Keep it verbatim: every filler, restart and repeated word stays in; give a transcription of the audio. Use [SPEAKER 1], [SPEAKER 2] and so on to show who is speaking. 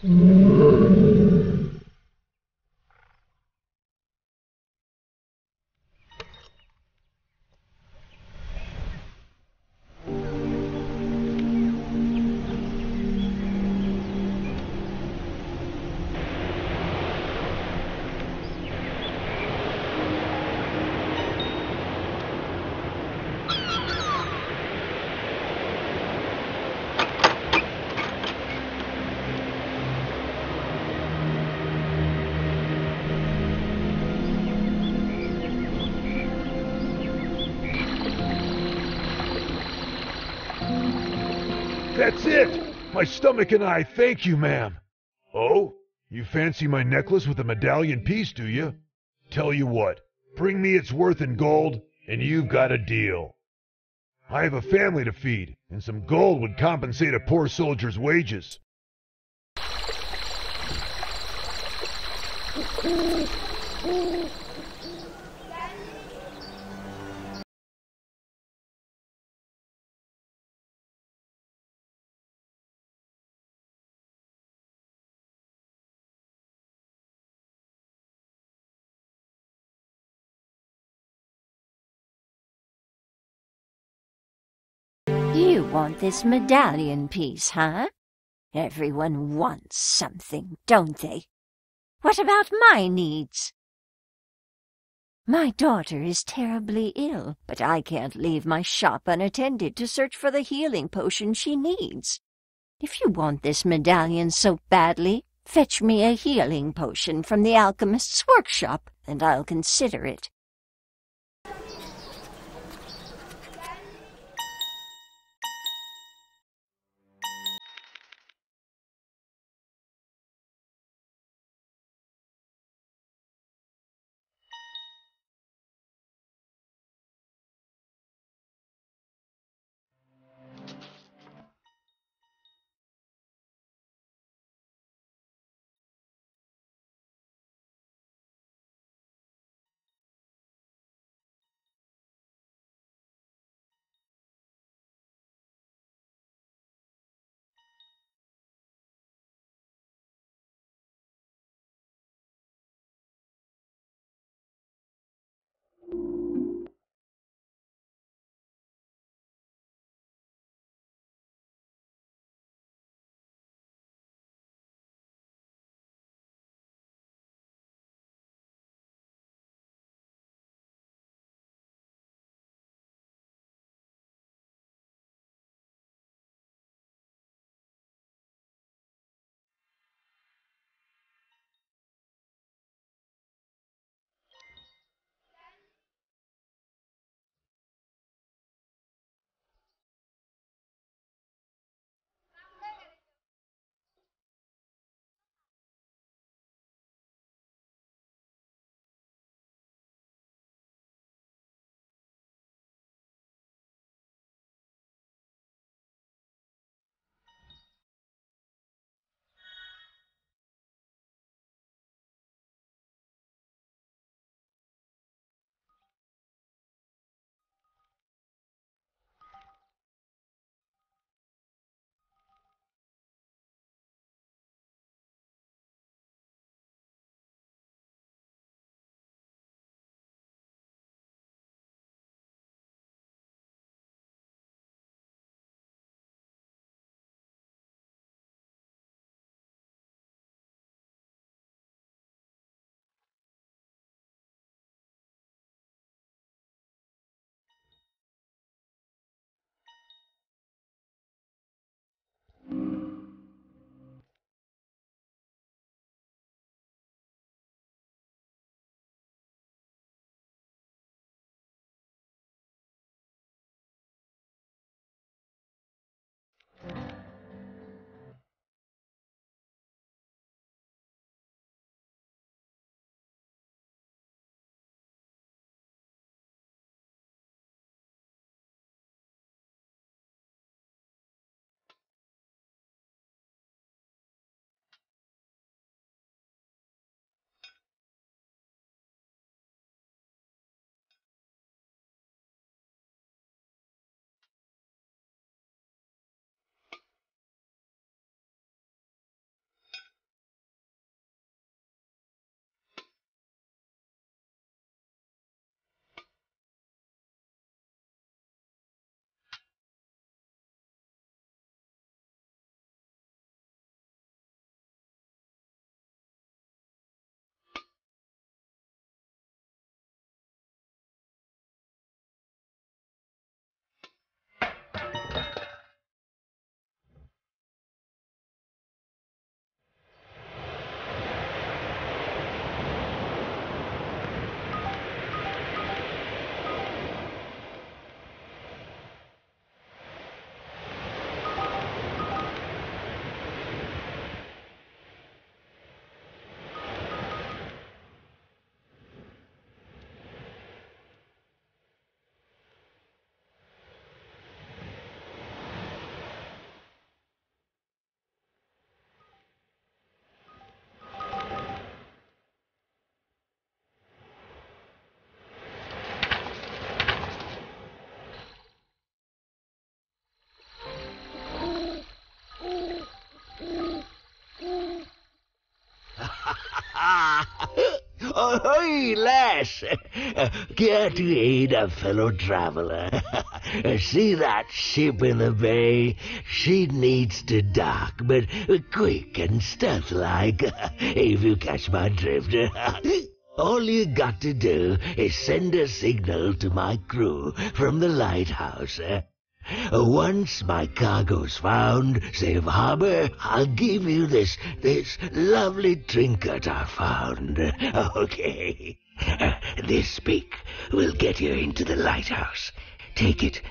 [SPEAKER 1] That's it! My stomach and I thank you, ma'am. Oh? You fancy my necklace with a medallion piece, do you? Tell you what, bring me its worth in gold, and you've got a deal. I have a family to feed, and some gold would compensate a poor soldier's wages.
[SPEAKER 2] You want this medallion piece, huh? Everyone wants something, don't they? What about my needs? My daughter is terribly ill, but I can't leave my shop unattended to search for the healing potion she needs. If you want this medallion so badly, fetch me a healing potion from the alchemist's workshop, and I'll consider it.
[SPEAKER 3] Ahoy, lass! Care to aid a fellow traveler? See that ship in the bay? She needs to dock, but quick and stealth-like, if you catch my drift. All you got to do is send a signal to my crew from the lighthouse. Once my cargo's found, safe harbor, I'll give you this, this lovely trinket I found. Okay. This beak will get you into the lighthouse. Take it.